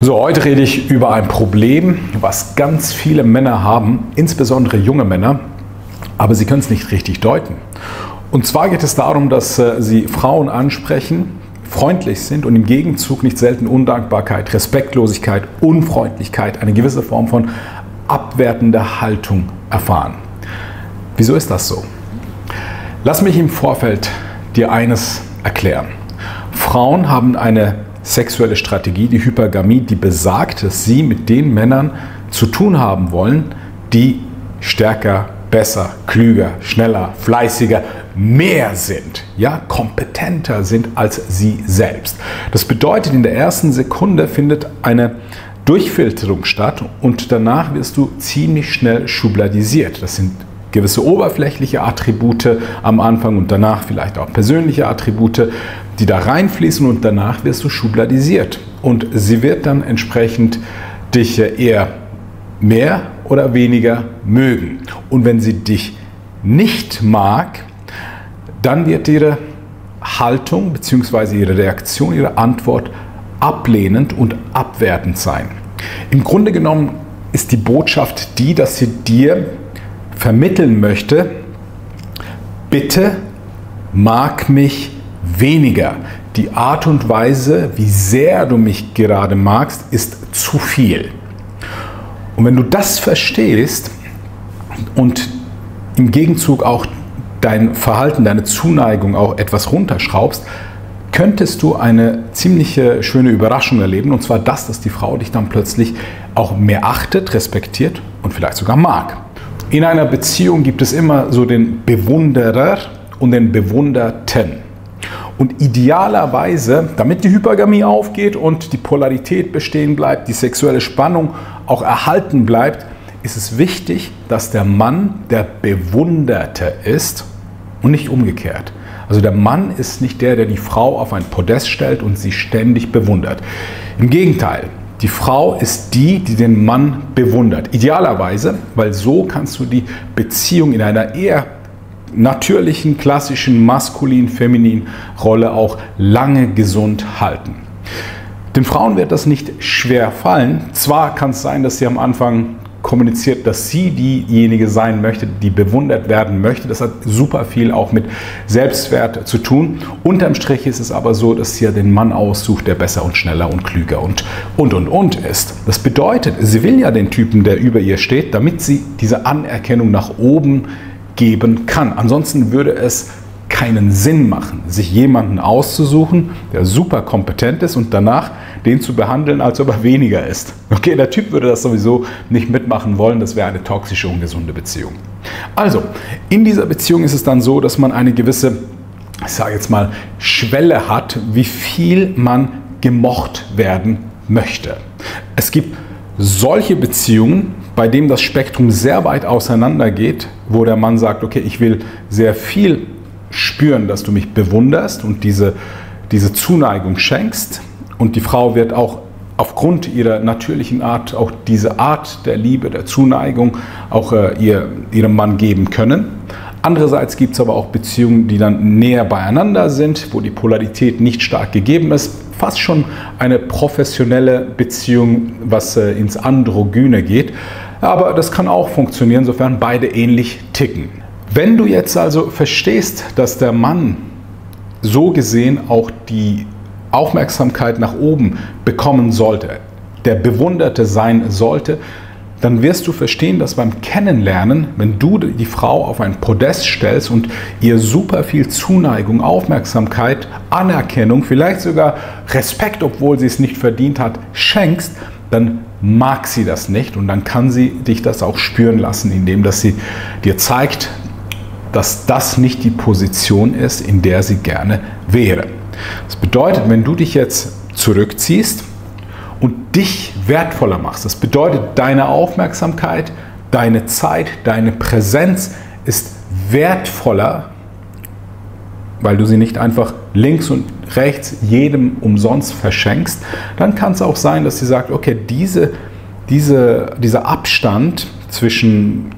So, heute rede ich über ein Problem, was ganz viele Männer haben, insbesondere junge Männer, aber sie können es nicht richtig deuten. Und zwar geht es darum, dass sie Frauen ansprechen, freundlich sind und im Gegenzug nicht selten Undankbarkeit, Respektlosigkeit, Unfreundlichkeit, eine gewisse Form von abwertender Haltung erfahren. Wieso ist das so? Lass mich im Vorfeld dir eines erklären. Frauen haben eine sexuelle Strategie, die Hypergamie, die besagt, dass sie mit den Männern zu tun haben wollen, die stärker, besser, klüger, schneller, fleißiger, mehr sind, ja, kompetenter sind als sie selbst. Das bedeutet, in der ersten Sekunde findet eine Durchfilterung statt und danach wirst du ziemlich schnell schubladisiert. Das sind gewisse oberflächliche Attribute am Anfang und danach vielleicht auch persönliche Attribute, die da reinfließen und danach wirst du schubladisiert. Und sie wird dann entsprechend dich eher mehr oder weniger mögen. Und wenn sie dich nicht mag, dann wird ihre Haltung bzw. ihre Reaktion, ihre Antwort ablehnend und abwertend sein. Im Grunde genommen ist die Botschaft die, dass sie dir vermitteln möchte, bitte mag mich weniger. Die Art und Weise, wie sehr du mich gerade magst, ist zu viel. Und wenn du das verstehst und im Gegenzug auch dein Verhalten, deine Zuneigung auch etwas runterschraubst, könntest du eine ziemlich schöne Überraschung erleben. Und zwar das, dass die Frau dich dann plötzlich auch mehr achtet, respektiert und vielleicht sogar mag. In einer Beziehung gibt es immer so den Bewunderer und den Bewunderten. Und idealerweise, damit die Hypergamie aufgeht und die Polarität bestehen bleibt, die sexuelle Spannung auch erhalten bleibt, ist es wichtig, dass der Mann der Bewunderte ist und nicht umgekehrt. Also der Mann ist nicht der, der die Frau auf ein Podest stellt und sie ständig bewundert. Im Gegenteil. Die Frau ist die, die den Mann bewundert. Idealerweise, weil so kannst du die Beziehung in einer eher natürlichen, klassischen, maskulin-feminin Rolle auch lange gesund halten. Den Frauen wird das nicht schwer fallen. Zwar kann es sein, dass sie am Anfang kommuniziert, dass sie diejenige sein möchte, die bewundert werden möchte. Das hat super viel auch mit Selbstwert zu tun. Unterm Strich ist es aber so, dass sie ja den Mann aussucht, der besser und schneller und klüger und ist. Das bedeutet, sie will ja den Typen, der über ihr steht, damit sie diese Anerkennung nach oben geben kann. Ansonsten würde es keinen Sinn machen, sich jemanden auszusuchen, der super kompetent ist und danach den zu behandeln, als ob er weniger ist. Okay, der Typ würde das sowieso nicht mitmachen wollen, das wäre eine toxische, ungesunde Beziehung. Also, in dieser Beziehung ist es dann so, dass man eine gewisse, ich sage jetzt mal, Schwelle hat, wie viel man gemocht werden möchte. Es gibt solche Beziehungen, bei denen das Spektrum sehr weit auseinander geht, wo der Mann sagt, okay, ich will sehr viel spüren, dass du mich bewunderst und diese Zuneigung schenkst. Und die Frau wird auch aufgrund ihrer natürlichen Art, auch diese Art der Liebe, der Zuneigung, auch ihrem Mann geben können. Andererseits gibt es aber auch Beziehungen, die dann näher beieinander sind, wo die Polarität nicht stark gegeben ist. Fast schon eine professionelle Beziehung, was ins Androgyne geht. Aber das kann auch funktionieren, sofern beide ähnlich ticken. Wenn du jetzt also verstehst, dass der Mann so gesehen auch die Aufmerksamkeit nach oben bekommen sollte, der Bewunderte sein sollte, dann wirst du verstehen, dass beim Kennenlernen, wenn du die Frau auf ein Podest stellst und ihr super viel Zuneigung, Aufmerksamkeit, Anerkennung, vielleicht sogar Respekt, obwohl sie es nicht verdient hat, schenkst, dann mag sie das nicht und dann kann sie dich das auch spüren lassen, indem dass sie dir zeigt, dass das nicht die Position ist, in der sie gerne wäre. Das bedeutet, wenn du dich jetzt zurückziehst und dich wertvoller machst, das bedeutet, deine Aufmerksamkeit, deine Zeit, deine Präsenz ist wertvoller, weil du sie nicht einfach links und rechts jedem umsonst verschenkst, dann kann es auch sein, dass sie sagt, okay, dieser Abstand zwischen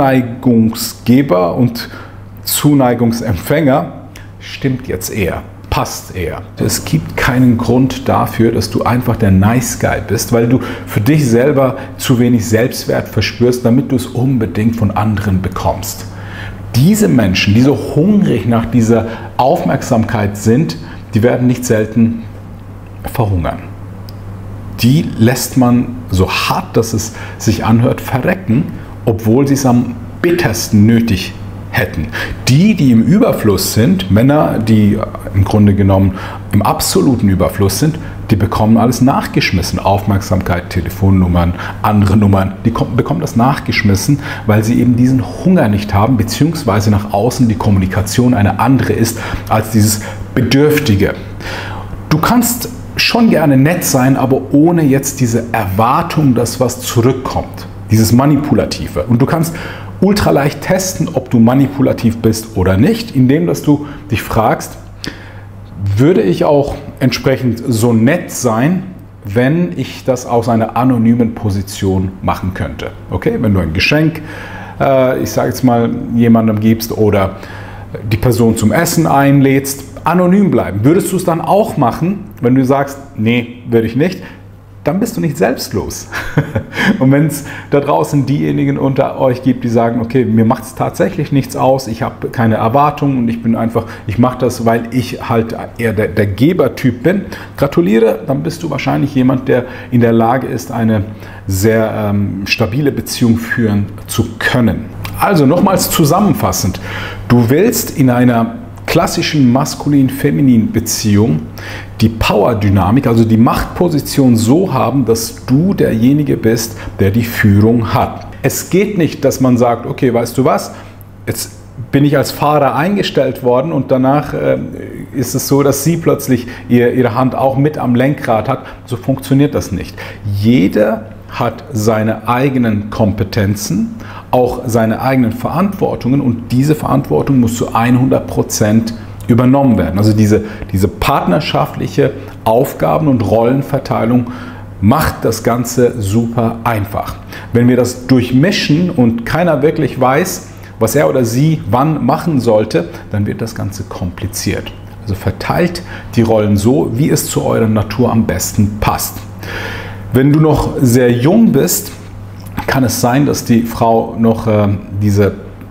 Zuneigungsgeber und Zuneigungsempfänger stimmt jetzt eher. passt er. Es gibt keinen Grund dafür, dass du einfach der Nice Guy bist, weil du für dich selber zu wenig Selbstwert verspürst, damit du es unbedingt von anderen bekommst. Diese Menschen, die so hungrig nach dieser Aufmerksamkeit sind, die werden nicht selten verhungern. Die lässt man, so hart dass es sich anhört, verrecken, obwohl sie es am bittersten nötig hätten. Die im Überfluss sind, Männer, die im Grunde genommen im absoluten Überfluss sind, die bekommen alles nachgeschmissen. Aufmerksamkeit, Telefonnummern, andere Nummern, die bekommen das nachgeschmissen, weil sie eben diesen Hunger nicht haben, beziehungsweise nach außen die Kommunikation eine andere ist als dieses Bedürftige. Du kannst schon gerne nett sein, aber ohne jetzt diese Erwartung, dass was zurückkommt. Dieses Manipulative. Und du kannst ultra leicht testen, ob du manipulativ bist oder nicht, indem dass du dich fragst, würde ich auch entsprechend so nett sein, wenn ich das aus einer anonymen Position machen könnte. Okay, wenn du ein Geschenk, ich sage jetzt mal, jemandem gibst oder die Person zum Essen einlädst, anonym bleiben. Würdest du es dann auch machen, wenn du sagst, nee, würde ich nicht, dann bist du nicht selbstlos. Und wenn es da draußen diejenigen unter euch gibt, die sagen, okay, mir macht es tatsächlich nichts aus, ich habe keine Erwartungen und ich mache das, weil ich halt eher der Gebertyp bin, gratuliere, dann bist du wahrscheinlich jemand, der in der Lage ist, eine sehr stabile Beziehung führen zu können. Also nochmals zusammenfassend, du willst in einer klassischen maskulin-feminin Beziehung die Power-Dynamik, also die Machtposition so haben, dass du derjenige bist, der die Führung hat. Es geht nicht, dass man sagt, okay, weißt du was, jetzt bin ich als Fahrer eingestellt worden und danach ist es so, dass sie plötzlich ihre Hand auch mit am Lenkrad hat. So funktioniert das nicht. Jeder hat seine eigenen Kompetenzen, auch seine eigenen Verantwortungen und diese Verantwortung muss zu 100% übernommen werden. Also diese partnerschaftliche Aufgaben- und Rollenverteilung macht das Ganze super einfach. Wenn wir das durchmischen und keiner wirklich weiß, was er oder sie wann machen sollte, dann wird das Ganze kompliziert. Also verteilt die Rollen so, wie es zu eurer Natur am besten passt. Wenn du noch sehr jung bist, kann es sein, dass die Frau noch diese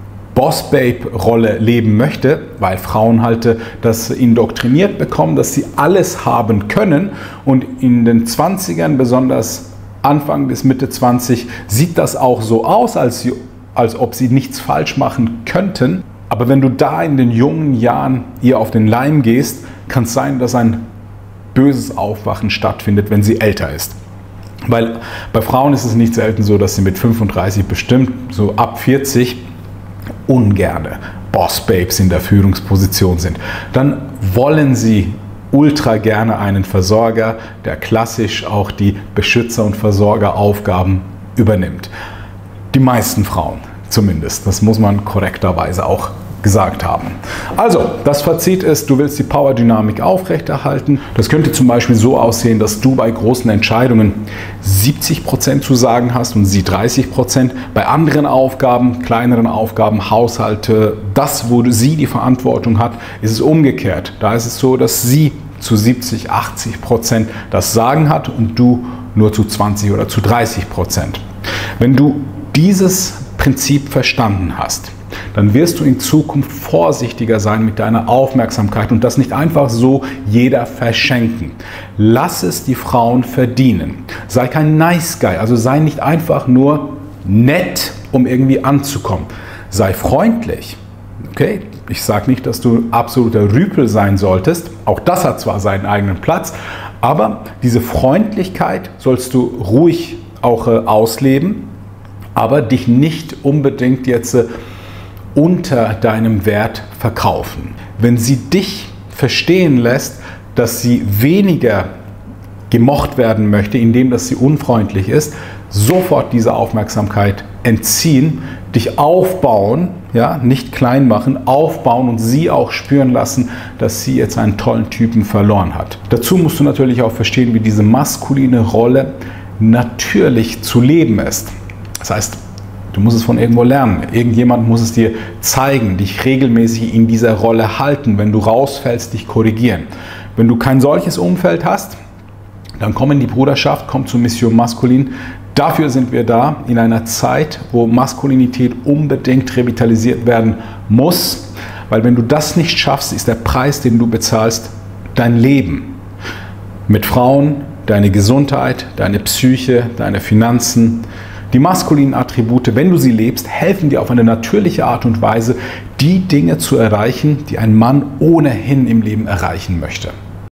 Boss-Babe-Rolle leben möchte, weil Frauen halt das indoktriniert bekommen, dass sie alles haben können und in den 20ern, besonders Anfang bis Mitte 20, sieht das auch so aus, als ob sie nichts falsch machen könnten. Aber wenn du da in den jungen Jahren ihr auf den Leim gehst, kann es sein, dass ein böses Aufwachen stattfindet, wenn sie älter ist. Weil bei Frauen ist es nicht selten so, dass sie mit 35 bestimmt, so ab 40, ungerne Boss-Babes in der Führungsposition sind. Dann wollen sie ultra gerne einen Versorger, der klassisch auch die Beschützer- und Versorgeraufgaben übernimmt. Die meisten Frauen zumindest, das muss man korrekterweise auch gesagt haben. Also, das Fazit ist, du willst die Power-Dynamik aufrechterhalten. Das könnte zum Beispiel so aussehen, dass du bei großen Entscheidungen 70% zu sagen hast und sie 30%. Bei anderen Aufgaben, kleineren Aufgaben, Haushalte, das, wo sie die Verantwortung hat, ist es umgekehrt. Da ist es so, dass sie zu 70, 80% das Sagen hat und du nur zu 20 oder zu 30%. Wenn du dieses Prinzip verstanden hast, dann wirst du in Zukunft vorsichtiger sein mit deiner Aufmerksamkeit und das nicht einfach so jeder verschenken. Lass es die Frauen verdienen. Sei kein Nice Guy, also sei nicht einfach nur nett, um irgendwie anzukommen. Sei freundlich. Okay? Ich sage nicht, dass du absoluter Rüpel sein solltest. Auch das hat zwar seinen eigenen Platz, aber diese Freundlichkeit sollst du ruhig auch ausleben, aber dich nicht unbedingt jetzt unter deinem Wert verkaufen. Wenn sie dich verstehen lässt, dass sie weniger gemocht werden möchte, indem dass sie unfreundlich ist, sofort diese Aufmerksamkeit entziehen, dich aufbauen, ja, nicht klein machen, aufbauen und sie auch spüren lassen, dass sie jetzt einen tollen Typen verloren hat. Dazu musst du natürlich auch verstehen, wie diese maskuline Rolle natürlich zu leben ist. Das heißt, Du musst es von irgendwo lernen. Irgendjemand muss es dir zeigen, dich regelmäßig in dieser Rolle halten. Wenn du rausfällst, dich korrigieren. Wenn du kein solches Umfeld hast, dann komm in die Bruderschaft, komm zur Mission Maskulin. Dafür sind wir da, in einer Zeit, wo Maskulinität unbedingt revitalisiert werden muss. Weil wenn du das nicht schaffst, ist der Preis, den du bezahlst, dein Leben. Mit Frauen, deine Gesundheit, deine Psyche, deine Finanzen. Die maskulinen Attribute, wenn du sie lebst, helfen dir auf eine natürliche Art und Weise, die Dinge zu erreichen, die ein Mann ohnehin im Leben erreichen möchte.